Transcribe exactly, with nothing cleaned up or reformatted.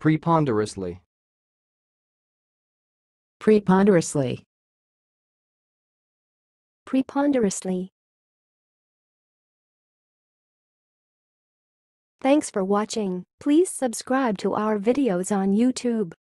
preponderously, preponderously, preponderously. Thanks for watching. Please subscribe to our videos on YouTube.